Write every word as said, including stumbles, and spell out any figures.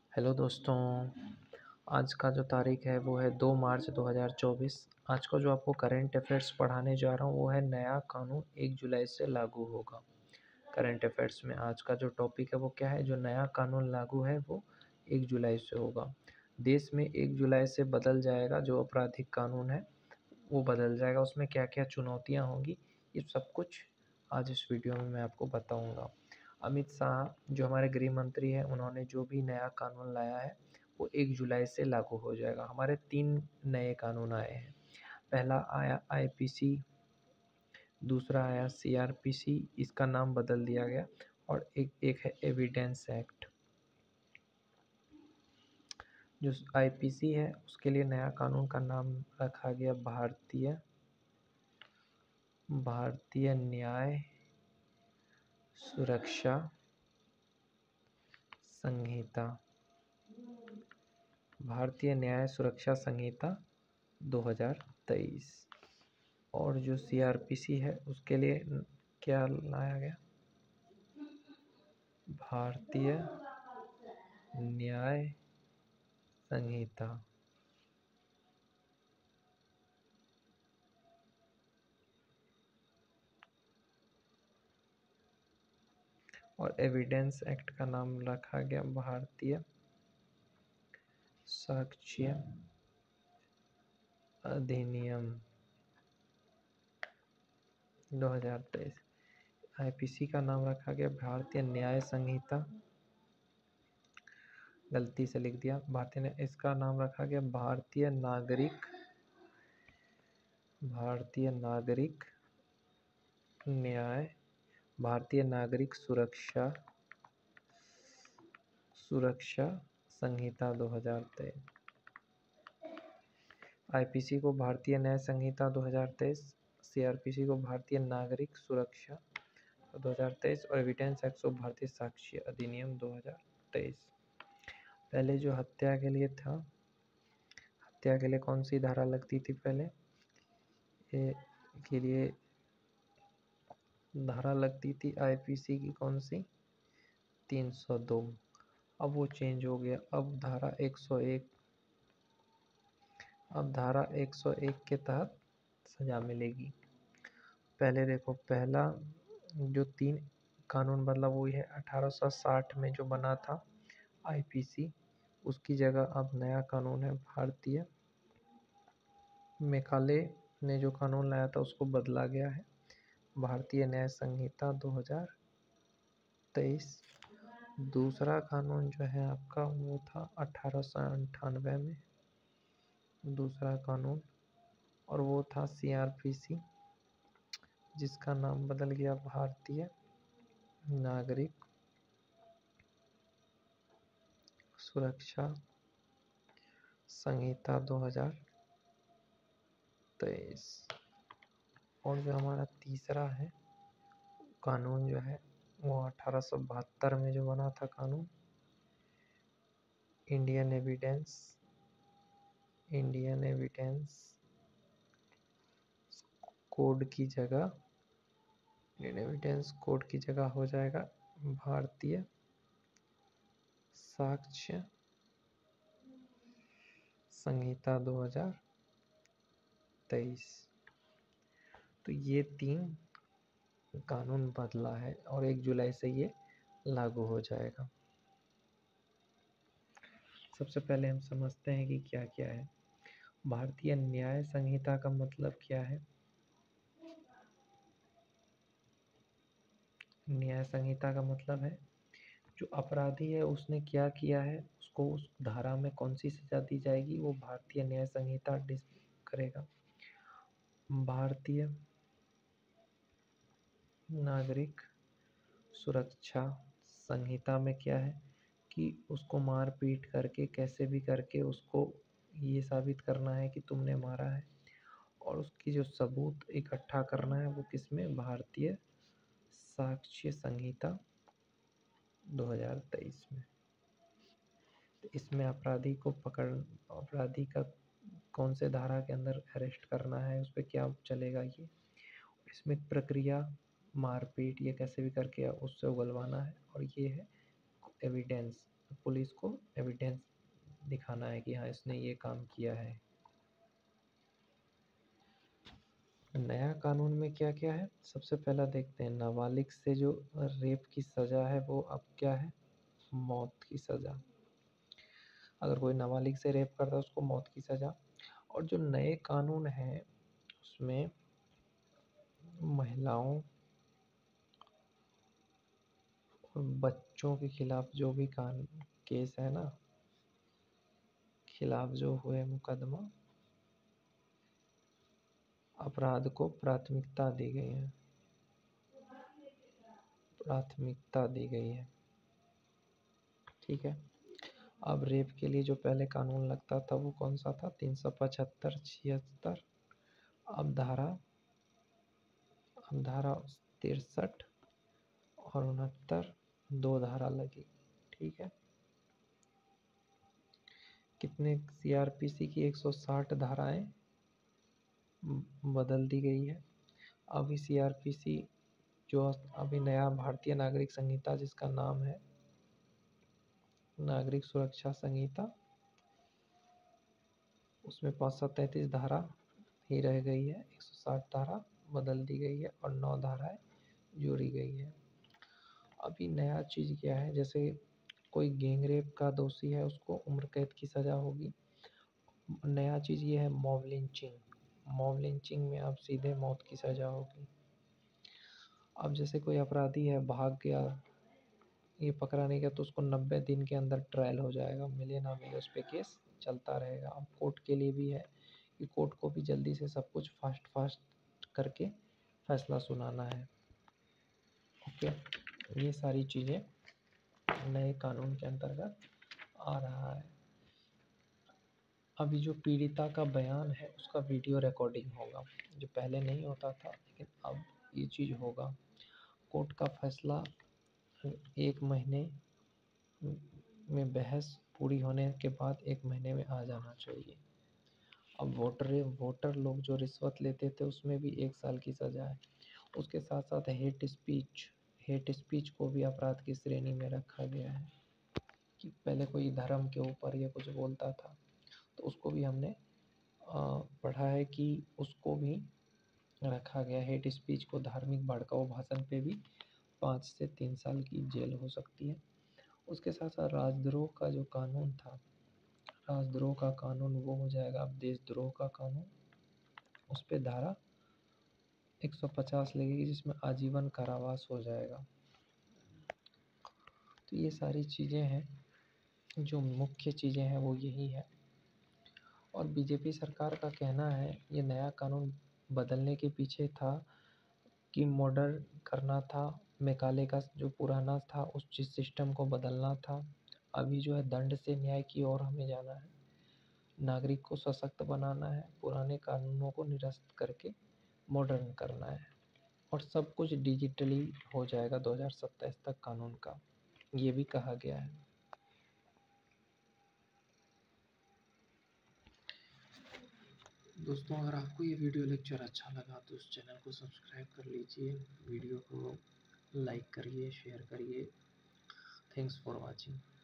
Hello दोस्तों, आज का जो तारीख है वो है दो मार्च दो हज़ार चौबीस। आज को जो आपको करंट अफेयर्स पढ़ाने जा रहा हूँ वो है नया कानून एक जुलाई से लागू होगा। करंट अफेयर्स में आज का जो टॉपिक है वो क्या है, जो नया कानून लागू है वो एक जुलाई से होगा। देश में एक जुलाई से बदल जाएगा, जो आपराधिक कानून है वो बदल जाएगा। उसमें क्या क्या चुनौतियाँ होंगी ये सब कुछ आज इस वीडियो में मैं आपको बताऊंगा। अमित शाह जो हमारे गृह मंत्री हैं, उन्होंने जो भी नया कानून लाया है वो एक जुलाई से लागू हो जाएगा। हमारे तीन नए कानून आए हैं। पहला आया आईपीसी, दूसरा आया सीआरपीसी, इसका नाम बदल दिया गया, और एक एक है एविडेंस एक्ट। जो आईपीसी है उसके लिए नया कानून का नाम रखा गया भारतीय भारतीय न्याय सुरक्षा संहिता भारतीय न्याय सुरक्षा संहिता दो हज़ार तेईस। और जो सीआरपीसी है उसके लिए क्या लाया गया, भारतीय न्याय संहिता। और एविडेंस एक्ट का नाम रखा गया भारतीय साक्ष्य अधिनियम दो हज़ार तेईस। आईपीसी का नाम रखा गया भारतीय न्याय संहिता, गलती से लिख दिया भारतीय ने इसका नाम रखा गया भारतीय नागरिक भारतीय नागरिक न्याय भारतीय नागरिक सुरक्षा सुरक्षा संहिता दो हज़ार तेईस। आईपीसी को भारतीय न्याय संहिता दो हज़ार तेईस, सीआरपीसी को भारतीय नागरिक सुरक्षा दो हज़ार तेईस और एविडेंस एक्ट को भारतीय साक्ष्य अधिनियम दो हज़ार तेईस। पहले जो हत्या के लिए था, हत्या के लिए कौन सी धारा लगती थी, पहले ए, के लिए धारा लगती थी आईपीसी की कौन सी, तीन सौ दो। अब वो चेंज हो गया, अब धारा एक सौ एक अब धारा एक सौ एक के तहत सजा मिलेगी। पहले देखो, पहला जो तीन कानून बदला वो है अठारह सौ साठ में जो बना था आईपीसी, उसकी जगह अब नया कानून है भारतीय मेकाले ने जो कानून लाया था उसको बदला गया है भारतीय न्याय संहिता दो हज़ार तेईस। दूसरा कानून जो है आपका वो था अठारह सौ अंठानवे में दूसरा कानून, और वो था सीआरपीसी, जिसका नाम बदल गया भारतीय नागरिक सुरक्षा संहिता दो हज़ार तेईस। और जो हमारा तीसरा है कानून जो है वो अठारह सौ बहत्तर में जो बना था कानून, Indian evidence Indian evidence code की जगह इंडियन एविडेंस कोड की जगह हो जाएगा भारतीय साक्ष्य संहिता दो हज़ार तेईस। तो ये तीन कानून बदला है और एक जुलाई से ये लागू हो जाएगा। सबसे पहले हम समझते हैं कि क्या क्या है। भारतीय न्याय संहिता का मतलब क्या है। न्याय संहिता का मतलब है जो अपराधी है उसने क्या किया है, उसको उस धारा में कौन सी सजा दी जाएगी, वो भारतीय न्याय संहिता डिस करेगा। भारतीय नागरिक सुरक्षा संहिता में क्या है कि उसको मार पीट करके कैसे भी करके उसको ये साबित करना है कि तुमने मारा है, और उसकी जो सबूत इकट्ठा करना है वो किसमें, भारतीय साक्ष्य संहिता दो हज़ार तेईस में। तो इसमें अपराधी को पकड़ अपराधी का कौन से धारा के अंदर अरेस्ट करना है, उस पर क्या चलेगा ये, इसमें प्रक्रिया मारपीट ये कैसे भी करके उससे उगलवाना है, और ये है एविडेंस पुलिस को एविडेंस दिखाना है कि हाँ इसने ये काम किया है। नया कानून में क्या क्या है, सबसे पहला देखते हैं, नाबालिग से जो रेप की सज़ा है वो अब क्या है, मौत की सज़ा। अगर कोई नाबालिग से रेप करता है उसको मौत की सज़ा। और जो नए कानून हैं उसमें महिलाओं और बच्चों के खिलाफ जो भी कान केस है ना, खिलाफ जो हुए मुकदमा, अपराध को प्राथमिकता दी गई है, प्राथमिकता दी गई है। ठीक है। अब रेप के लिए जो पहले कानून लगता था वो कौन सा था, तीन सौ पचहत्तर, छिहत्तर। अब धारा अब धारा तिरसठ और उनहत्तर, दो धारा लगी। ठीक है। कितने सीआरपीसी की एक सौ साठ धाराएं बदल दी गई है। अभी सीआरपीसी जो अभी नया भारतीय नागरिक संहिता जिसका नाम है नागरिक सुरक्षा संहिता, उसमें पाँच सौ तैंतीस धारा ही रह गई है, एक सौ साठ धारा बदल दी गई है और नौ धाराएं जोड़ी गई है। अभी नया चीज़ क्या है, जैसे कोई गैंग रेप का दोषी है उसको उम्र कैद की सज़ा होगी। नया चीज़ ये है मॉब लिंचिंग। मॉब लिंचिंग में अब सीधे मौत की सज़ा होगी। अब जैसे कोई अपराधी है भाग गया, ये पकड़ा नहीं गया तो उसको नब्बे दिन के अंदर ट्रायल हो जाएगा, मिले ना मिले उस पर केस चलता रहेगा। अब कोर्ट के लिए भी है कि कोर्ट को भी जल्दी से सब कुछ फास्ट फास्ट करके फैसला सुनाना है। ओके, ये सारी चीज़ें नए कानून के अंतर्गत आ रहा है। अभी जो पीड़िता का बयान है उसका वीडियो रिकॉर्डिंग होगा, जो पहले नहीं होता था लेकिन अब ये चीज़ होगा। कोर्ट का फैसला एक महीने में बहस पूरी होने के बाद एक महीने में आ जाना चाहिए। अब वोटर वोटर लोग जो रिश्वत लेते थे उसमें भी एक साल की सज़ा है। उसके साथ साथ हेट स्पीच हेट स्पीच को भी अपराध की श्रेणी में रखा गया है कि पहले कोई धर्म के ऊपर या कुछ बोलता था तो उसको भी हमने पढ़ा है कि उसको भी रखा गया। हेट स्पीच को, धार्मिक भड़काऊ भाषण पे भी पाँच से तीन साल की जेल हो सकती है। उसके साथ साथ राजद्रोह का जो कानून था, राजद्रोह का कानून वो हो जाएगा अब देशद्रोह का कानून। उस पे धारा एक सौ पचास लगेगी जिसमें आजीवन कारावास हो जाएगा। तो ये सारी चीज़ें हैं, जो मुख्य चीज़ें हैं वो यही है। और बीजेपी सरकार का कहना है ये नया कानून बदलने के पीछे था कि मॉडर्न करना था, मैकाले का जो पुराना था उस चीज़ सिस्टम को बदलना था। अभी जो है दंड से न्याय की ओर हमें जाना है, नागरिक को सशक्त बनाना है, पुराने कानूनों को निरस्त करके मॉडर्न करना है और सब कुछ डिजिटली हो जाएगा दो हज़ार सत्ताईस तक कानून का, ये भी कहा गया है। दोस्तों, अगर आपको ये वीडियो लेक्चर अच्छा लगा तो इस चैनल को सब्सक्राइब कर लीजिए, वीडियो को लाइक करिए, शेयर करिए। Thanks for watching.